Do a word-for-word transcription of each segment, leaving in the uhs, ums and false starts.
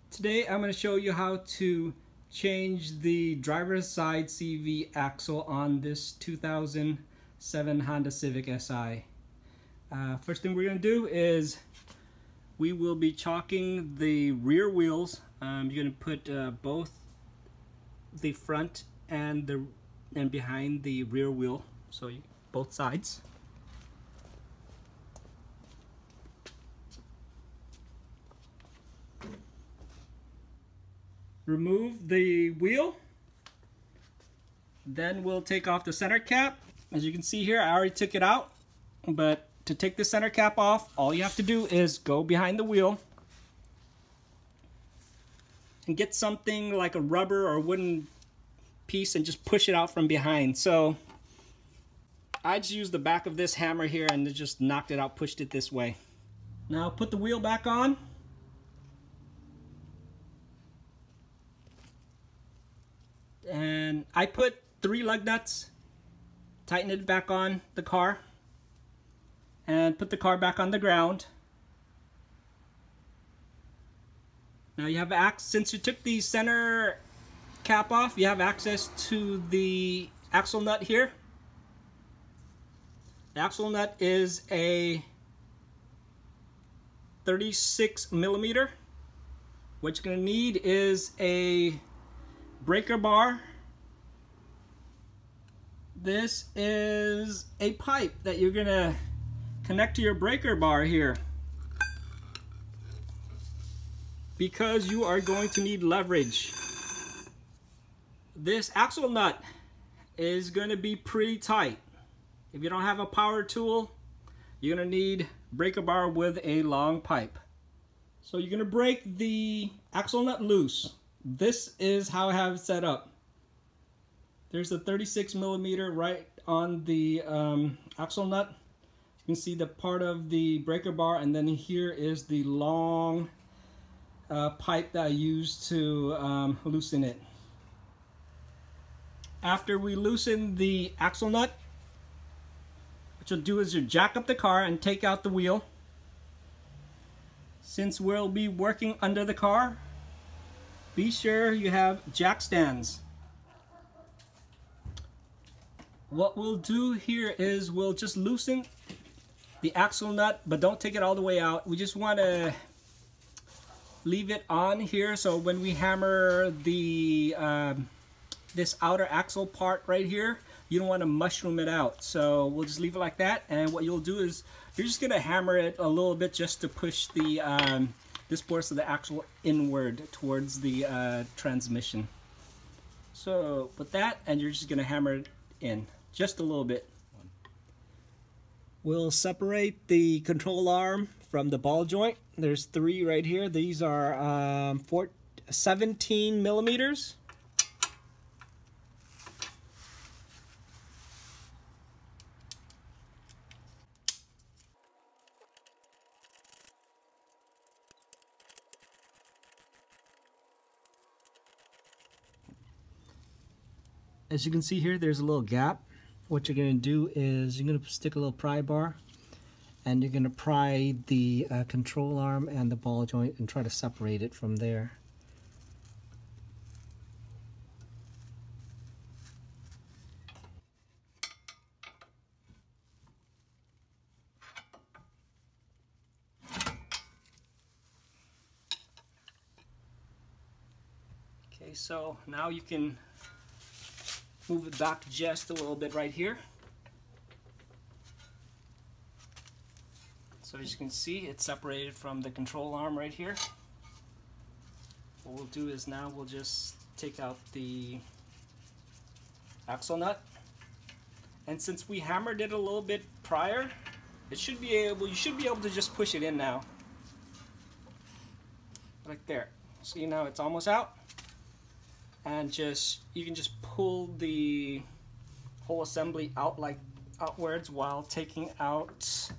Today I'm going to show you how to change the driver's side C V axle on this two thousand seven Honda Civic S I. Uh, first thing we're going to do is we will be chalking the rear wheels. Um, you're going to put uh, both the front and the and behind the rear wheel, so you, both sides. Remove the wheel, then we'll take off the center cap. As you can see here, I already took it out, but to take the center cap off, all you have to do is go behind the wheel and get something like a rubber or wooden piece and just push it out from behind. So I just used the back of this hammer here and just knocked it out, pushed it this way. Now put the wheel back on. And I put three lug nuts, tighten it back on the car, and put the car back on the ground. Now you have access, since you took the center cap off, you have access to the axle nut here. The axle nut is a thirty-six millimeter. What you're going to need is a breaker bar. This is a pipe that you're gonna connect to your breaker bar here, because you are going to need leverage. This axle nut is going to be pretty tight. If you don't have a power tool, you're gonna need breaker bar with a long pipe. So you're gonna break the axle nut loose. This is how I have it set up. There's a thirty-six millimeter right on the um, axle nut. You can see the part of the breaker bar, and then here is the long uh, pipe that I used to um, loosen it. After we loosen the axle nut, what you'll do is you jack up the car and take out the wheel. Since we'll be working under the car, be sure you have jack stands. What we'll do here is we'll just loosen the axle nut, but don't take it all the way out. We just want to leave it on here, so when we hammer the um, this outer axle part right here, you don't want to mushroom it out. So we'll just leave it like that, and what you'll do is you're just going to hammer it a little bit just to push the um, this portion of the axle inward towards the uh, transmission. So with that, and you're just going to hammer it in just a little bit. We'll separate the control arm from the ball joint. There's three right here. These are um, four, seventeen millimeters. As you can see here, there's a little gap. What you're going to do is you're going to stick a little pry bar, and you're going to pry the uh, control arm and the ball joint and try to separate it from there. Okay, so now you can move it back just a little bit right here. So as you can see, it's separated from the control arm right here. What we'll do is now we'll just take out the axle nut. And since we hammered it a little bit prior, it should be able, you should be able to just push it in now. Like there. See, now it's almost out. And just you can just pull the whole assembly out like outwards while taking out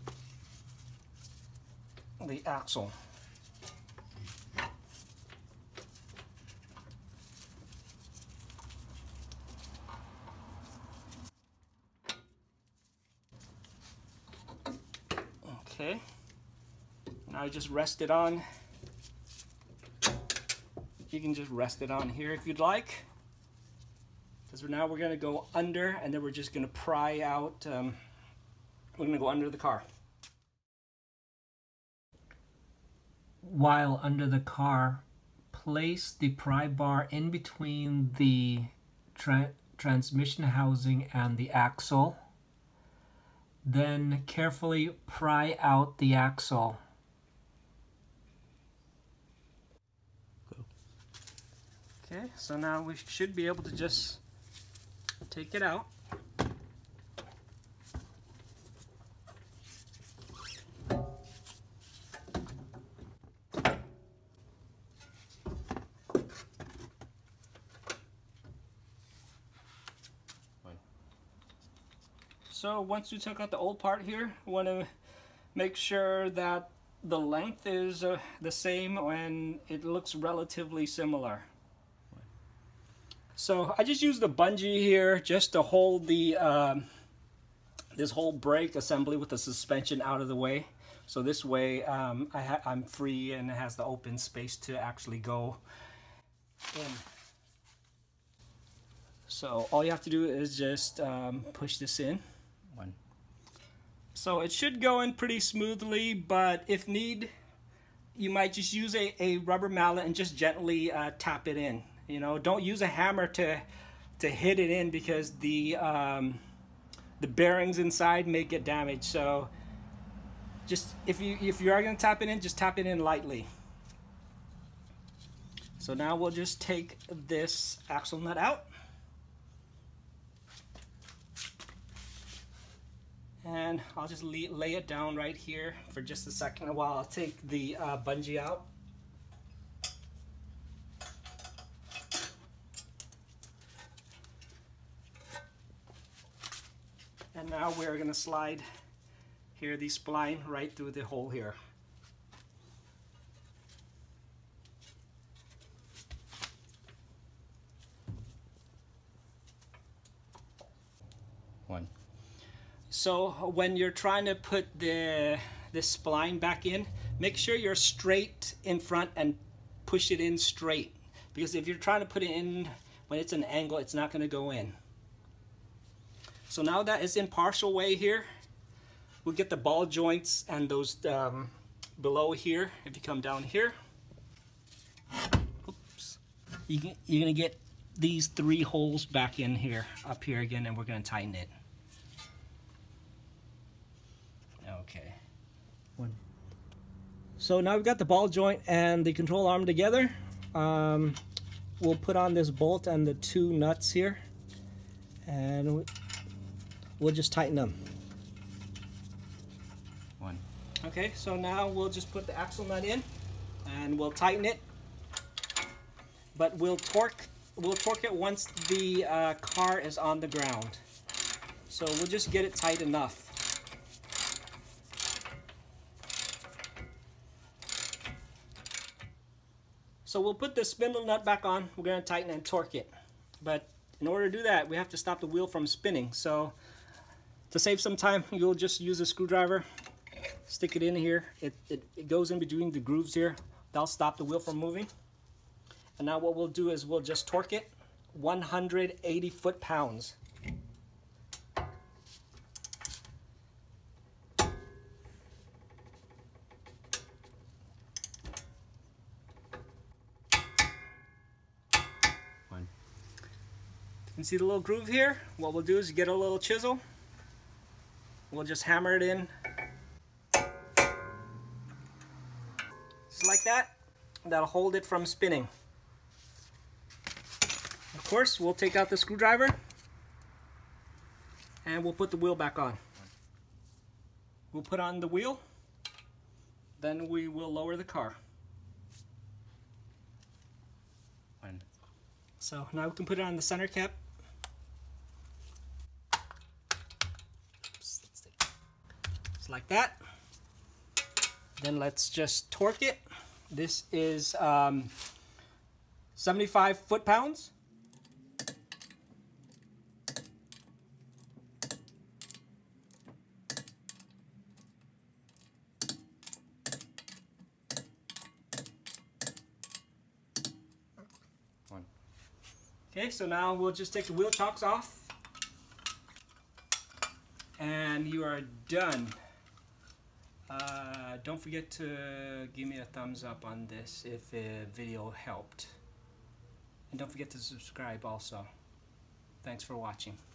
the axle. Okay, now just rest it on you can just rest it on here if you'd like. Because now we're going to go under, and then we're just going to pry out, um, we're going to go under the car. While under the car, place the pry bar in between the tra transmission housing and the axle. Then carefully pry out the axle. Okay, so now we should be able to just take it out. So once we took out the old part here, we want to make sure that the length is uh, the same and it looks relatively similar. So I just used the bungee here just to hold the um, this whole brake assembly with the suspension out of the way. So this way um, I ha I'm free and it has the open space to actually go in. So all you have to do is just um, push this in. One. So it should go in pretty smoothly, but if need, you might just use a, a rubber mallet and just gently uh, tap it in. You know, don't use a hammer to to hit it in, because the um, the bearings inside may get damaged. So just if you if you are going to tap it in, just tap it in lightly. So now we'll just take this axle nut out. And I'll just lay, lay it down right here for just a second while I'll take the uh, bungee out. And now we're going to slide here the spline right through the hole here. One. So when you're trying to put the this spline back in, make sure you're straight in front and push it in straight, because if you're trying to put it in when it's an angle, it's not going to go in. So now that it's in partial way here, we'll get the ball joints and those um, below here. If you come down here, oops, you can, you're going to get these three holes back in here, up here again, and we're going to tighten it. Okay. One. So now we've got the ball joint and the control arm together. Um, we'll put on this bolt and the two nuts here, and we'll just tighten them. One. Okay, so now we'll just put the axle nut in and we'll tighten it, but we'll torque we'll torque it once the uh, car is on the ground. So we'll just get it tight enough. So we'll put the spindle nut back on. We're going to tighten and torque it. But in order to do that, we have to stop the wheel from spinning. So to save some time, you'll just use a screwdriver, stick it in here. It, it, it goes in between the grooves here. That'll stop the wheel from moving. And now what we'll do is we'll just torque it one hundred eighty foot-pounds. You can see the little groove here. What we'll do is get a little chisel. We'll just hammer it in. Just like that. That'll hold it from spinning. Of course, we'll take out the screwdriver and we'll put the wheel back on. We'll put on the wheel, then we will lower the car. So now we can put it on the center cap. Just like that. Then let's just torque it. This is um, seventy-five foot-pounds. Okay, so now we'll just take the wheel chocks off. And you are done. Uh, don't forget to give me a thumbs up on this if the video helped. And don't forget to subscribe also. Thanks for watching.